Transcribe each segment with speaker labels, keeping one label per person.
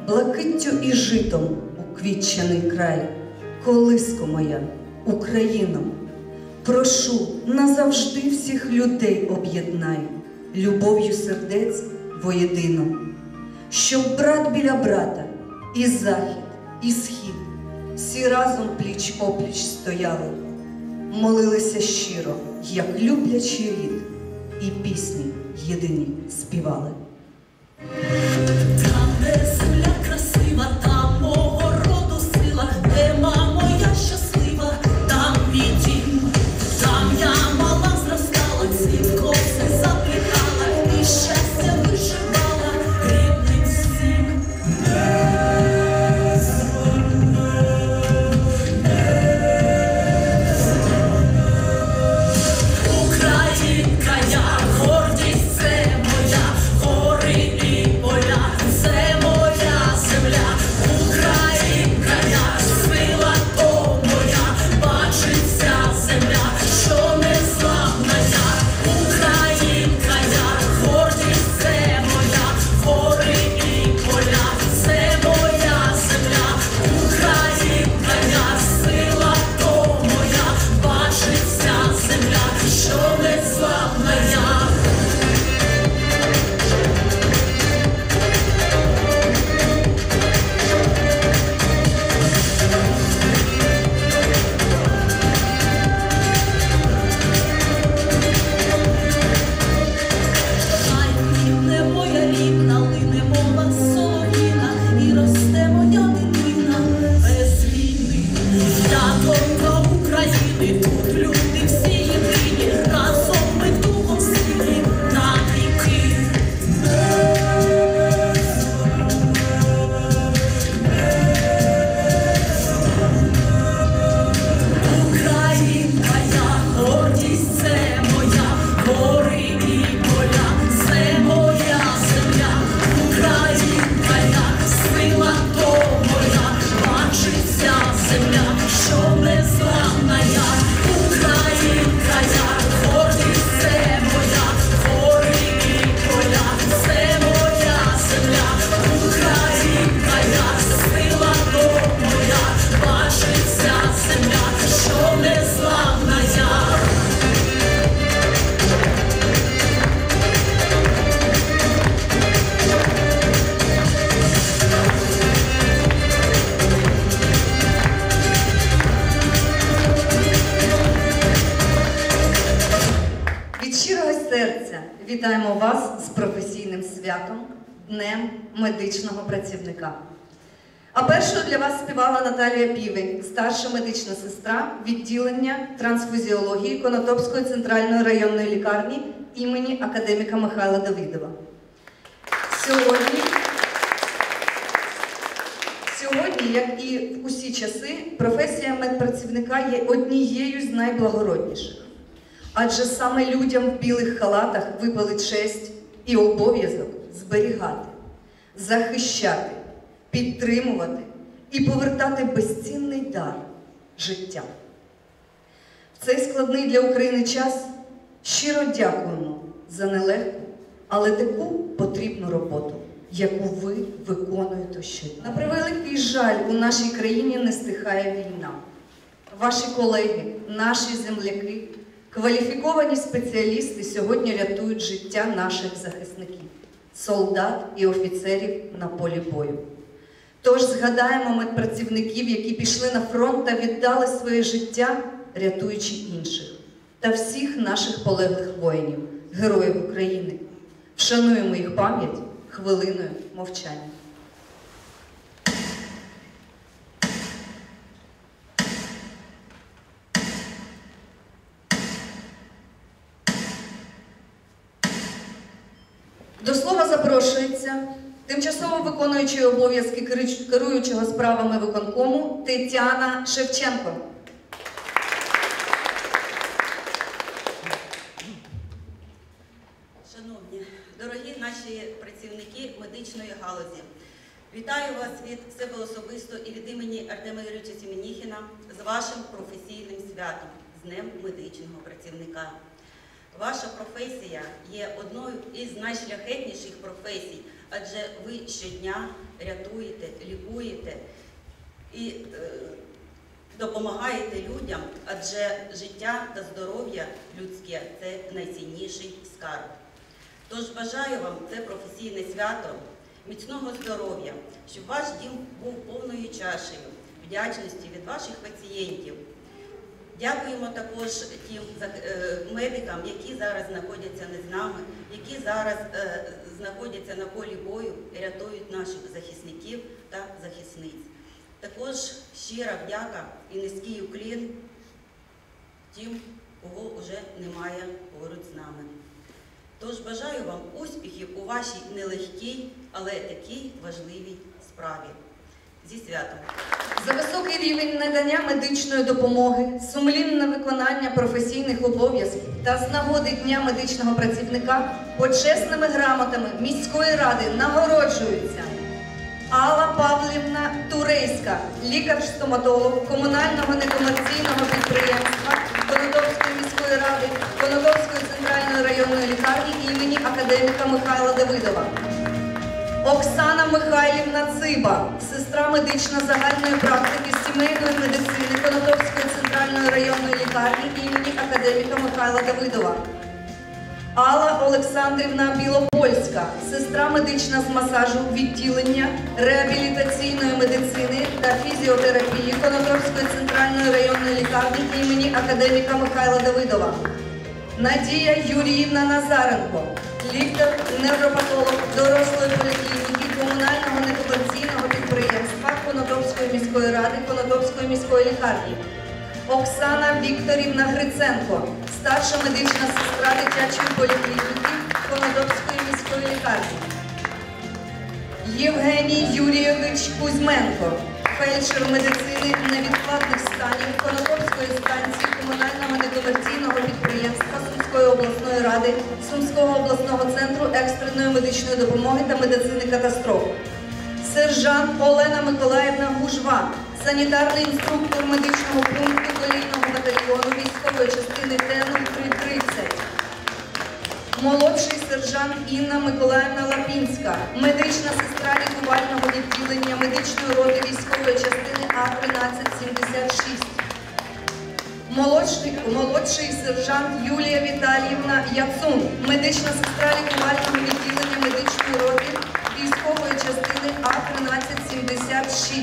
Speaker 1: блакиттю і житом уквітчений край, колиско моя, Україно, прошу, назавжди всіх людей об'єднай, любов'ю сердець воєдино, щоб брат біля брата, і захід, і схід, всі разом пліч-опліч стояли, молилися щиро, як люблячий рід, і пісні єдині співали.
Speaker 2: Там, де земля красива, там мого роду сила, де мамо я щаслива, там мій дім, там я мала зростала, цвіт коси заплітала, і щастя вишивала рідним всім. Українка я, гордість це моя, гори і поля, це моя земля. Українка я, сила то моя, бачиться земля, що незламна я. Українка я, гордість це моя, гори і поля, це моя земля. Українка я, сила то моя, бачиться земля, що незламна я. Хай квітне моя рідна, лине мова солов'їна, і росте моя дитина без війни. Я донька України, тут люди всі єдині, разом ми духом сильні на віки. Українка я, гордість це моя, гори і поля, це моя земля. Українка я, сила то моя, бачиться земля, що незламна я. Українка я, гордість це моя, гори і поля, це моя земля. Українка я, сила то моя, бачиться земля, що незламна я.
Speaker 1: Від щирого серця вітаємо вас з професійним святом, Днем медичного працівника. А першою для вас співала Наталія Півень, старша медична сестра відділення трансфузіології Конотопської центральної районної лікарні імені академіка Михайла Давидова. Сьогодні, як і в усі часи, професія медпрацівника є однією з найблагородніших. Адже саме людям в білих халатах випали честь і обов'язок зберігати, захищати, підтримувати і повертати безцінний дар – життя. В цей складний для України час щиро дякуємо за нелегку, але таку потрібну роботу, яку ви виконуєте щодня. На превеликий жаль, у нашій країні не стихає війна. Ваші колеги, наші земляки, кваліфіковані спеціалісти сьогодні рятують життя наших захисників, солдат і офіцерів на полі бою. Тож згадаємо медпрацівників, які пішли на фронт та віддали своє життя, рятуючи інших, та всіх наших полеглих воїнів, героїв України. Вшануємо їх пам'ять хвилиною мовчання. До слова запрошується тимчасово виконуючий обов'язки керуючого справами виконкому Тетяна Шевченко.
Speaker 3: Шановні, дорогі наші працівники медичної галузі, вітаю вас від себе особисто і від імені Артема Юрійовича Семеніхіна з вашим професійним святом, з Днем медичного працівника. Ваша професія є одною із найшляхетніших професій, адже ви щодня рятуєте, лікуєте і допомагаєте людям, адже життя та здоров'я людське – це найцінніший скарб. Тож бажаю вам це професійне свято, міцного здоров'я, щоб ваш дім був повною чашею вдячності від ваших пацієнтів. Дякуємо також тим медикам, які зараз знаходяться не з нами, які зараз знаходяться на полі бою і рятують наших захисників та захисниць. Також щира вдяка і низький уклін тим, кого вже немає поруч з нами. Тож бажаю вам успіхів у вашій нелегкій, але такій важливій справі. Зі святом!
Speaker 1: За високий рівень надання медичної допомоги, сумлінне виконання професійних обов'язків та з нагоди Дня медичного працівника почесними грамотами міської ради нагороджуються Алла Павлівна Турейська, лікар-стоматолог комунального некомерційного підприємства Конотопської міської ради, Конотопської центральної районної лікарні імені академіка Михайла Давидова. Оксана Михайлівна Циба, сестра медична загальної практики сімейної медицини Конотопської центральної районної лікарні імені академіка Михайла Давидова. Алла Олександрівна Білопольська, сестра медична з масажу, відділення, реабілітаційної медицини та фізіотерапії Конотопської центральної районної лікарні імені академіка Михайла Давидова. Надія Юріївна Назаренко, лікар-невропатолог дорослої поліклініки комунального некомерційного підприємства Конотопської міської ради, Конотопської міської лікарні. Оксана Вікторівна Гриценко, старша медична сестра дитячої поліклініки Конотопської міської лікарні. Євгеній Юрійович Кузьменко, фельдшер медицини невідкладних станів Конотопської станції комунального некомерційного підприємства Сумської обласної ради, Сумського обласного центру екстреної медичної допомоги та медицини катастроф. Сержант Олена Миколаївна Гужва, санітарний інструктор медичного пункту колійного батальйону військової частини Т-0330. Молодший сержант Інна Миколаївна Лапінська, медична сестра лікувального відділення медичної роти військової частини А-1376. Молодший сержант Юлія Віталіївна Яцун, медична сестра лікувального відділення медичної роти військової частини А-1376.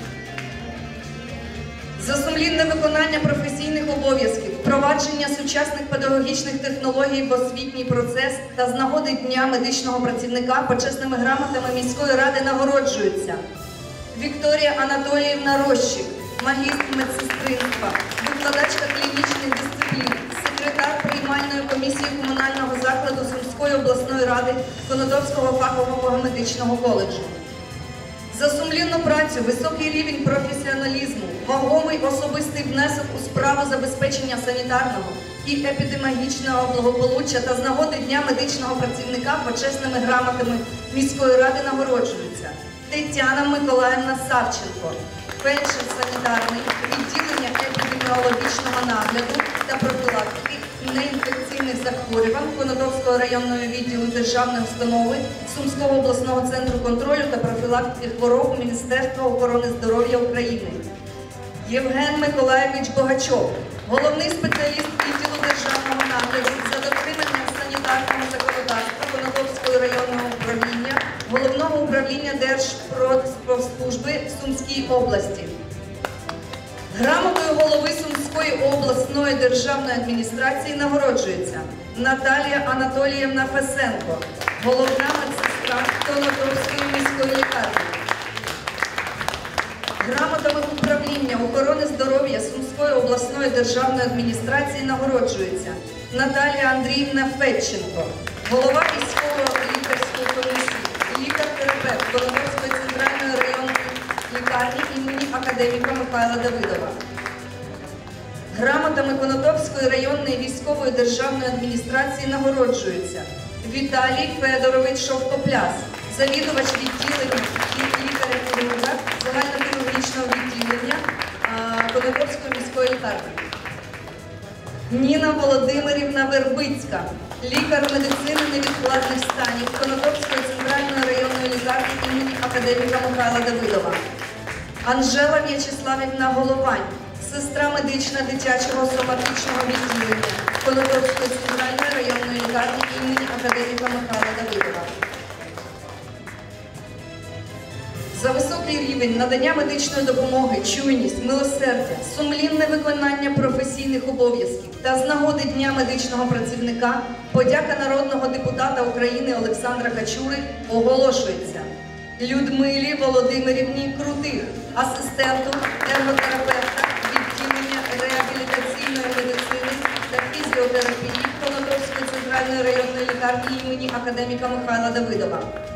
Speaker 1: За сумлінне виконання професійних обов'язків, впровадження сучасних педагогічних технологій в освітній процес та з нагоди Дня медичного працівника почесними грамотами міської ради нагороджуються Вікторія Анатоліївна Рощик, магістр медсестринства, викладачка клінічних дисциплін, секретар приймальної комісії комунального закладу Сумської обласної ради Конотопського фахового медичного коледжу. За сумлінну працю, високий рівень професіоналізму, вагомий особистий внесок у справу забезпечення санітарного і епідеміологічного благополуччя та з нагоди Дня медичного працівника почесними грамотами міської ради нагороджуються Тетяна Миколаївна Савченко, фельдшер санітарний, відділення епідеміологічного нагляду та профілактики неінфекційних захворювань Конотопського районного відділу державної установи Сумського обласного центру контролю та профілактики хвороб Міністерства охорони здоров'я України. Євген Миколаєвич Богачов, головний спеціаліст відділу державного нагляду за дотриманням санітарного законодавства Конотопського районного управління Головного управління Держпродспоживслужби в Сумській області. Грамотою голови Сумської обласної державної адміністрації нагороджується Наталія Анатоліївна Фесенко, головна медсестра Конотопської міської лікарні. Грамотами управління охорони здоров'я Сумської обласної державної адміністрації нагороджується Наталія Андріївна Федченко, голова військово-лікарської комісії, лікар-терапевт Конотопської центральної районної лікарні імені академіка Михайла Давидова. Грамотами Конотопської районної військової державної адміністрації нагороджується Віталій Федорович Шовкопляс, завідувач відділення лікаря-хірурга загальнохірургічного відділення Конотопської міської лікарні. Ніна Володимирівна Вербицька, лікар медицини невідкладних станів Конотопської центральної районної лікарні імені академіка Михайла Давидова. Анжела В'ячеславівна Головань, сестра медична дитячого соматичного відділення Конотопської центральної районної лікарні імені академіка Михайла Давидова. За високий рівень надання медичної допомоги, чуйність, милосердя, сумлінне виконання професійних обов'язків та з нагоди Дня медичного працівника подяка народного депутата України Олександра Качури оголошується Людмилі Володимирівні Крутих, асистенту ерготерапевта відділення реабілітаційної медицини та фізіотерапії Конотопської центральної районної лікарні імені академіка Михайла Давидова.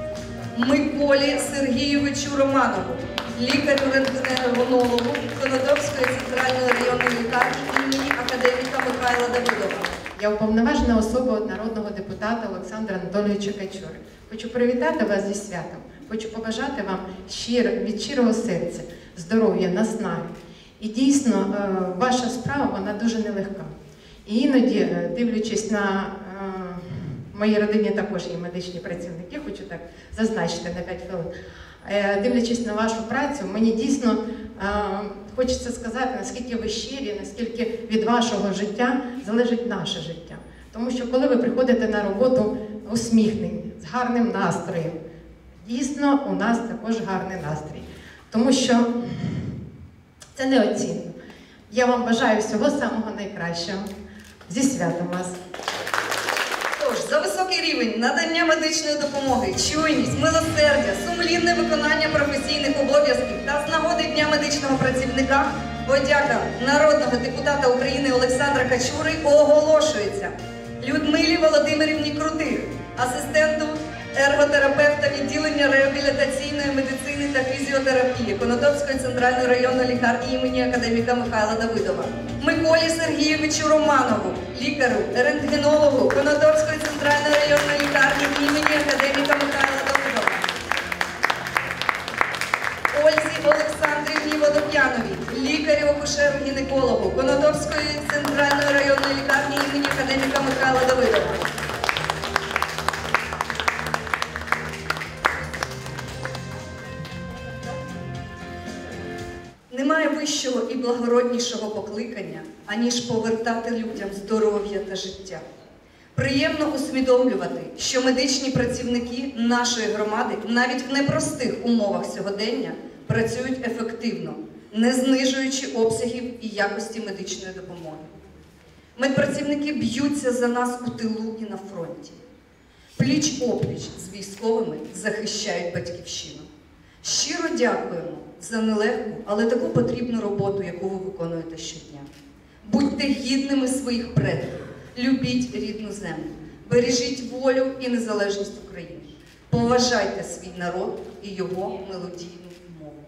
Speaker 1: Миколі Сергійовичу Романову, лікарю-рентгенологу Конотопської центральної районної лікарні імені академіка Михайла Давидова.
Speaker 4: Я уповноважена особа народного депутата Олександра Анатолійовича Качури. Хочу привітати вас зі святом. Хочу побажати вам від щирого серця здоров'я, наснаги. І дійсно, ваша справа, вона дуже нелегка. І іноді, дивлячись на в моїй родині також є медичні працівники, хочу так зазначити на 5 хвилин. Дивлячись на вашу працю, мені дійсно хочеться сказати, наскільки ви щирі, наскільки від вашого життя залежить наше життя. Тому що коли ви приходите на роботу усміхнені, з гарним настроєм, дійсно у нас також гарний настрій. Тому що це неоцінно. Я вам бажаю всього самого найкращого. Зі святом вас!
Speaker 1: Тож, за високий рівень надання медичної допомоги, чуйність, милосердя, сумлінне виконання професійних обов'язків та з нагоди Дня медичного працівника подяка народного депутата України Олександра Качури оголошується Людмилі Володимирівні Крутих, асистенту ерготерапевта відділення реабілітаційної медицини та фізіотерапії Конотопської центральної районної лікарні імені академіка Михайла Давидова. Миколі Сергійовичу Романову, лікарю-рентгенологу Конотопської центральної районної лікарні імені академіка Михайла Давидова. Ользі Олександрівні Водоп'яновій, лікарю-акушеру-гінекологу Конотопської центральної районної лікарні імені академіка Михайла Давидова. Немає вищого і благороднішого покликання, аніж повертати людям здоров'я та життя. Приємно усвідомлювати, що медичні працівники нашої громади навіть в непростих умовах сьогодення працюють ефективно, не знижуючи обсягів і якості медичної допомоги. Медпрацівники б'ються за нас у тилу і на фронті. Пліч-опліч з військовими захищають батьківщину. Щиро дякуємо за нелегку, але таку потрібну роботу, яку ви виконуєте щодня. Будьте гідними своїх предків, любіть рідну землю, бережіть волю і незалежність України. Поважайте свій народ і його мелодійну мову.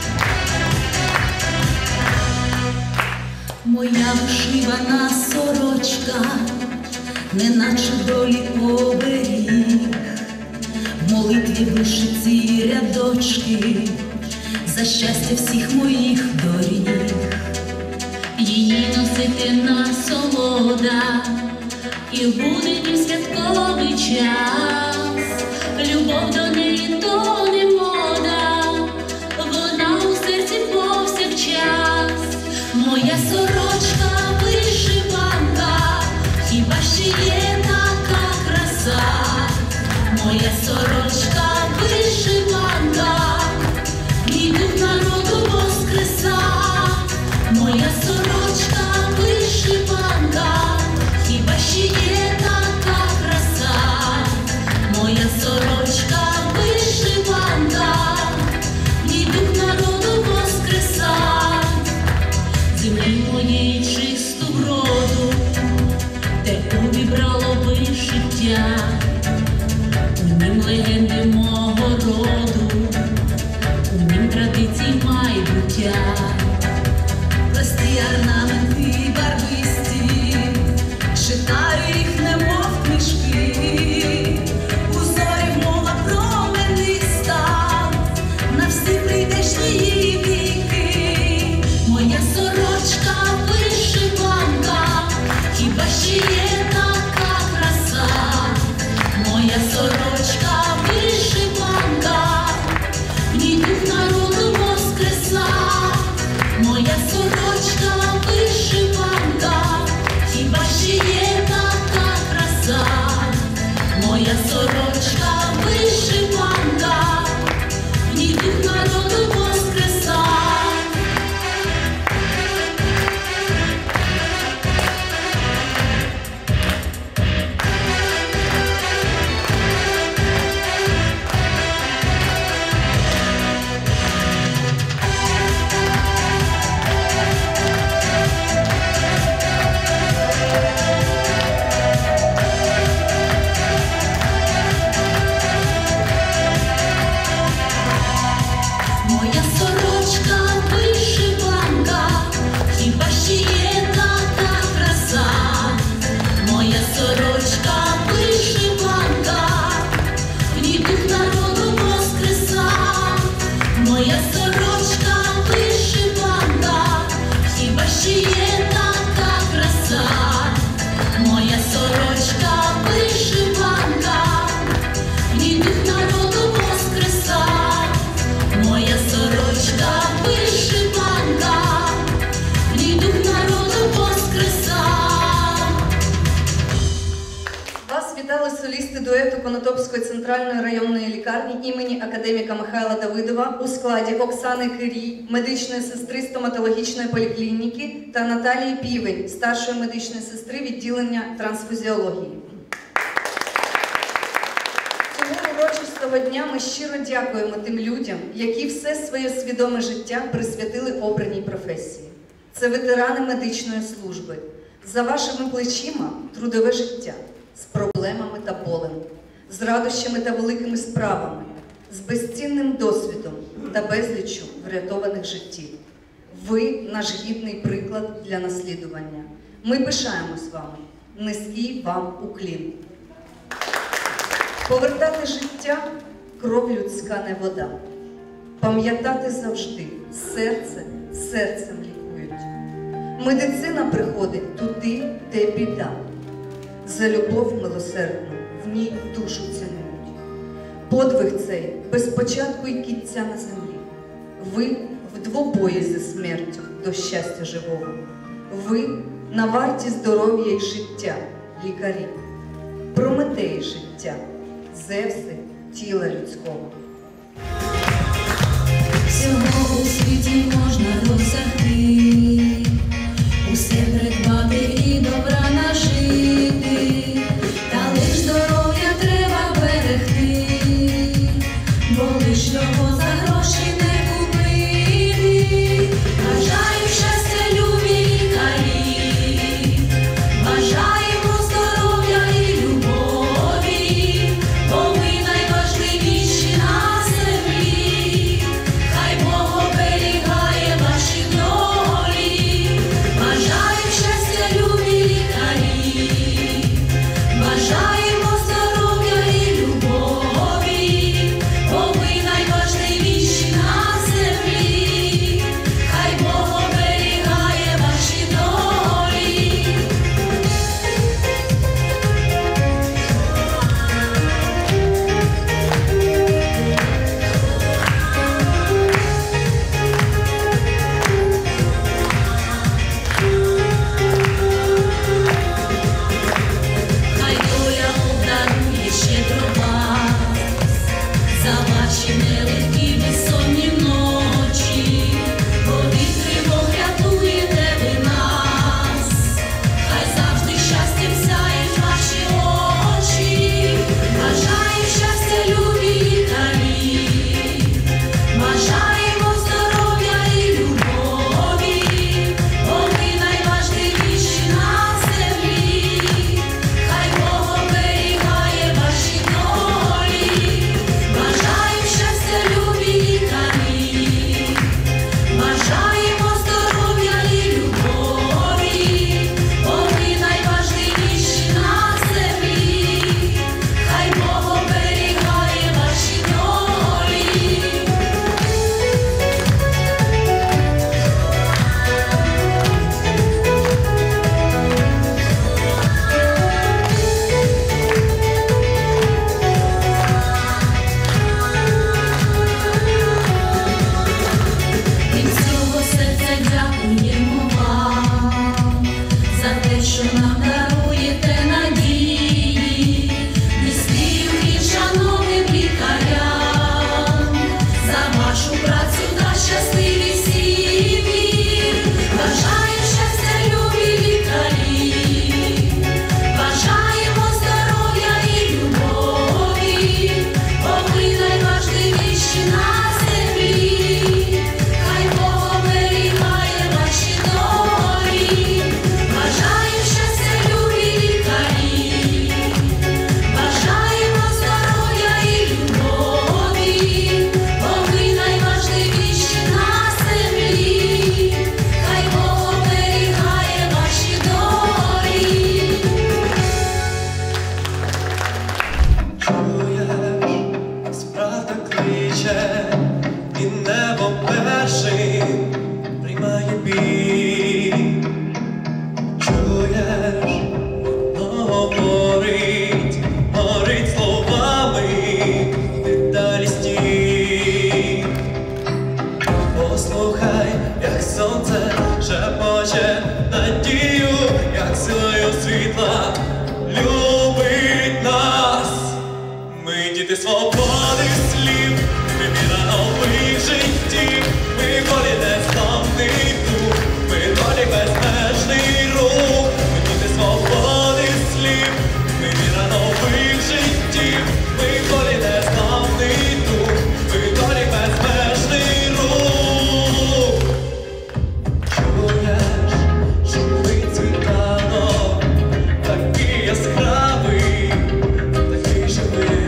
Speaker 2: Моя вишивана сорочка, неначе долі оберіг, в молитві вишиті рядочки, за щастя всіх моїх доріг.
Speaker 5: Її носити насолода, і в будень святковий час, любов до неї то не мода, вона у серці повсякчас. Моя сорочка вишиванка, хіба ще є така краса? Моя сорочка вишиванка, мій дух народу воскреса. Моя сорочка вишиванка, хіба ще є така краса? Моя сорочка вишиванка, мій дух народу воскреса. Землі моєї чисту вроду, те обібрало вишиття, у нім легенди мого роду, у нім традицій майбуття.
Speaker 2: Прості орнаменти барвисті, читаю їх немов книжки, узорів мова промениста, на всі прийдешні її віки. Моя сорочка вишиванка, хіба ще є така краса? Моя сорочка вишиванка,
Speaker 5: Моя сорочка вишиванка, хіба ще є така краса? Моя сорочка вишиванка, в ній дух народу воскреса. Моя сорочка вишиванка, хіба ще є така краса? Моя сорочка вишиванка, в ній дух народу воскреса. Моя сорочка вишиванка, в ній дух народу воскреса.
Speaker 1: Вас вітали солісти дуету Конотопської центральної районної лікарні імені академіка Михайла Давидова у складі Оксани Кирій, медичної сестри стоматологічної поліклініки, та Наталії Півень, старшої медичної сестри відділення трансфузіології. Цього урочистого дня ми щиро дякуємо тим людям, які все своє свідоме життя присвятили обраній професії. Це ветерани медичної служби. За вашими плечима трудове життя з проблемами та болем, з радощами та великими справами, з безцінним досвідом та безліччю врятованих життів. Ви – наш гідний приклад для наслідування. Ми пишаємось вами. Низький вам уклін. Повертати життя – кров людська не вода. Пам'ятати завжди – серце серцем лікують. Медицина приходить туди, де біда. За любов милосердну в ній душу цінують. Подвиг цей без початку й кінця на землі. Ви в двобої зі смертю до щастя живого. Ви на варті здоров'я й життя, лікарі. Прометеї життя, Зевси тіла людського.
Speaker 2: Всього у світі можна досягти, усе придбати і добра нажити, та лиш здоров'я треба берегти, бо лиш його за гроші не купити. Бажаю щастя, любі лікарі, бажаємо здоров'я і любові, бо ви найважливіші на землі. Хай Бог оберігає ваші долі. Бажаю щастя, любі лікарі, бажаємо здоров'я і любові, бо ви найважливіші на землі. Хай Бог оберігає ваші долі. Хай доля обдарує щедро вас за ваші нелегкі безсонні ночі, бо від тривог рятуєте ви нас. Хай завжди щастям сяють ваші очі. Бажаю щастя, любі лікарі, бажаємо здоров'я і любові, бо ви найважливіші на землі. Хай Бог оберігає ваші долі. Бажаю щастя, любі лікарі, бажаємо здоров'я і любові, бо ви найважливіші на землі. Хай Бог оберігає ваші долі. Від всього серця дякуємо вам за те, що нам даруєте надії, близьким і шановним лікарям, за вашу працю та щасливі сім'ї. Бажаю щастя, любі лікарі, бажаємо здоров'я і любові, бо ви найважливіші на землі. Хай Бог оберігає ваші долі. Бажаю щастя, любі лікарі, бажаємо здоров'я і любові, бо ви найважливіші
Speaker 6: хто перший приймає бій. Чуєш, говорить словами, ти далі стій. Послухай, як сонце шепоче надію, як силою світла любить нас. Ми діти свободи слів, ми віра нових життів, ми волі незламний дух, ми долі безмежний рух. Ми діти свободи слів, ми віра нових життів, ми волі незламний дух, ми долі безмежний рух. Чуєш, шумить світанок, такий яскравий, такий живий.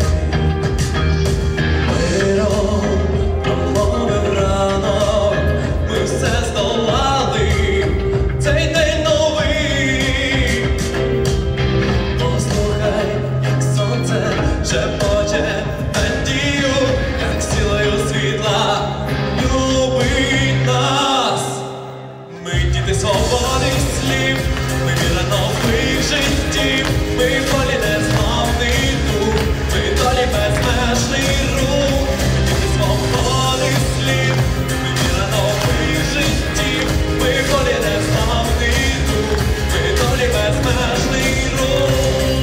Speaker 6: Миром промовив ранок, ми все здолали, цей день новий. Послухай, як сонце шепоче надію, як силою світла любить нас. Ми діти свободи слів, ми віра нових життів, ми волі незламний дух, ми долі безмежний рух. Ми діти свободи слів, ми віра нових життів, ми волі незламний дух, ми долі безмежний рух.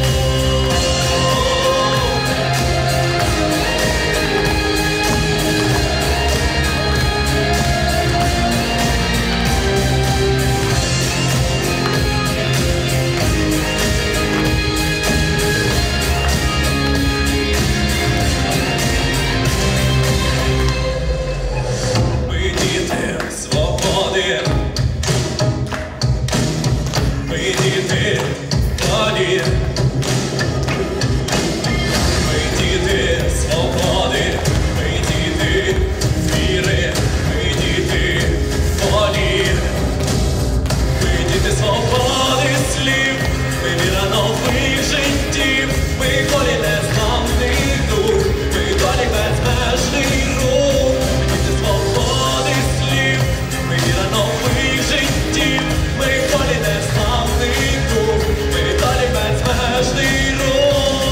Speaker 6: Ми діти свободи, ми діти волі, ми діти свободи, ми діти віри, ми діти волі, ми діти свободи слів, ми віра нових життів, ми волі незламний дух, ми долі безмежний рух. Ми діти свободи слів, ми віра нових життів, ми волі незламний дух, ми долі безмежний рух.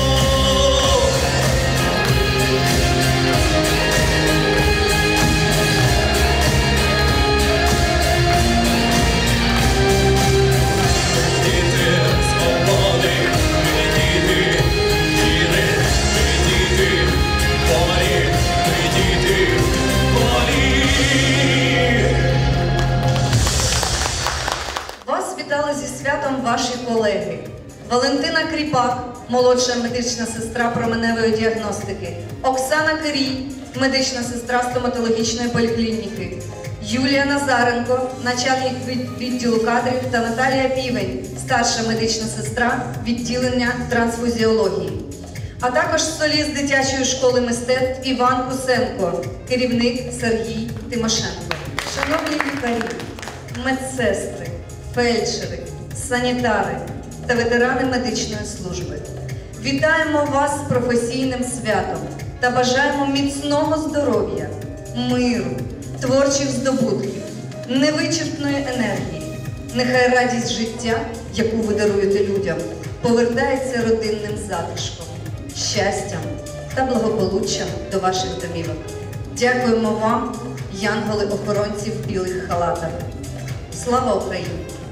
Speaker 6: Діти свободи, ми діти віри, ми діти волі, ми діти волі.
Speaker 1: Вас вітали зі святом ваші колеги. Валентина Кріпак, молодша медична сестра променевої діагностики, Оксана Кирій, медична сестра стоматологічної поліклініки, Юлія Назаренко, начальник відділу кадрів та Наталія Півень, старша медична сестра відділення трансфузіології. А також соліст дитячої школи мистецтв Іван Кусенко, керівник Сергій Тимошенко. Шановні лікарі, медсестри, фельдшери, санітари та ветерани медичної служби. Вітаємо вас з професійним святом та бажаємо міцного здоров'я, миру, творчих здобутків, невичерпної енергії. Нехай радість життя, яку ви даруєте людям, повертається родинним затишком, щастям та благополуччям до ваших домівок. Дякуємо вам, янголи-охоронці в білих халатах. Слава Україні!